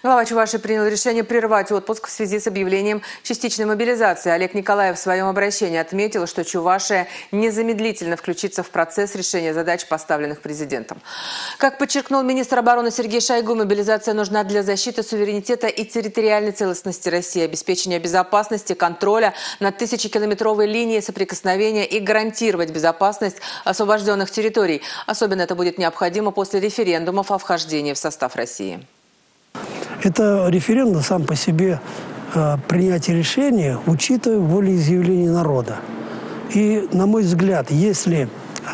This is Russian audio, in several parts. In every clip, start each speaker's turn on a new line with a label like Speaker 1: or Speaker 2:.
Speaker 1: Глава Чувашии принял решение прервать отпуск в связи с объявлением частичной мобилизации. Олег Николаев в своем обращении отметил, что Чувашия незамедлительно включится в процесс решения задач, поставленных президентом. Как подчеркнул министр обороны Сергей Шойгу, мобилизация нужна для защиты суверенитета и территориальной целостности России, обеспечения безопасности, контроля над тысячекилометровой линией соприкосновения и гарантировать безопасность освобожденных территорий. Особенно это будет необходимо после референдумов о вхождении в состав России.
Speaker 2: Это референдум сам по себе принятие решения, учитывая волеизъявление народа. И, на мой взгляд, если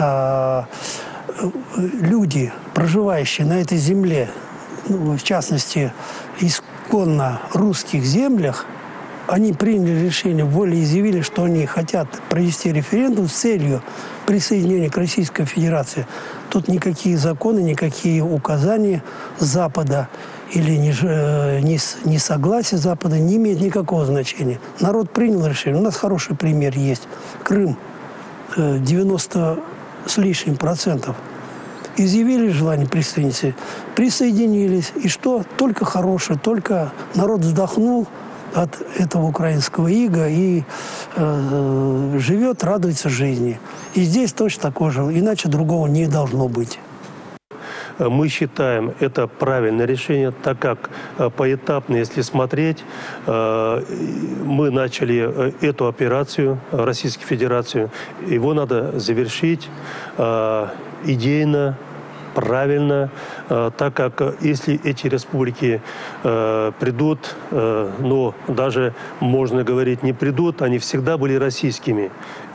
Speaker 2: люди, проживающие на этой земле, в частности, исконно русских землях, они приняли решение, волеизъявили, что они хотят провести референдум с целью присоединения к Российской Федерации, тут никакие законы, никакие указания Запада или несогласие Запада не имеет никакого значения. Народ принял решение. У нас хороший пример есть. Крым 90 с лишним процентов изъявили желание присоединиться, присоединились. И что? Только хорошее, только народ вздохнул от этого украинского ига и живет, радуется жизни. И здесь точно такое же, иначе другого не должно быть.
Speaker 3: Мы считаем это правильное решение, так как поэтапно, если смотреть, мы начали эту операцию, Российской Федерации, его надо завершить идейно, правильно, так как если эти республики придут, но даже можно говорить не придут, они всегда были российскими,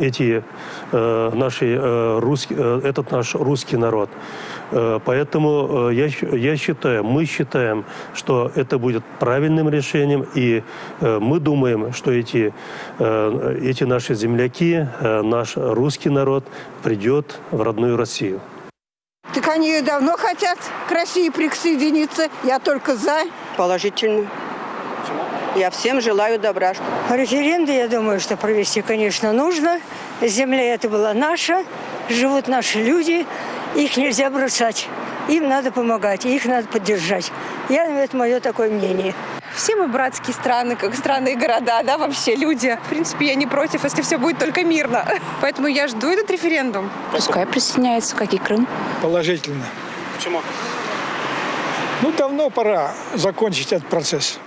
Speaker 3: этот наш русский народ. Поэтому мы считаем, что это будет правильным решением, и мы думаем, что эти наши земляки, наш русский народ придет в родную Россию.
Speaker 4: Так они давно хотят к России присоединиться. Я только за.
Speaker 5: Положительно. Я всем желаю добра.
Speaker 6: Референдум, я думаю, что провести, конечно, нужно. Земля эта была наша, живут наши люди, их нельзя бросать. Им надо помогать, их надо поддержать. Это мое такое мнение.
Speaker 7: Все мы братские страны, как страны и города, да, вообще люди. В принципе, я не против, если все будет только мирно. Поэтому я жду этот референдум.
Speaker 8: Пускай присоединяется, как и Крым.
Speaker 9: Положительно.
Speaker 10: Почему?
Speaker 9: Давно пора закончить этот процесс.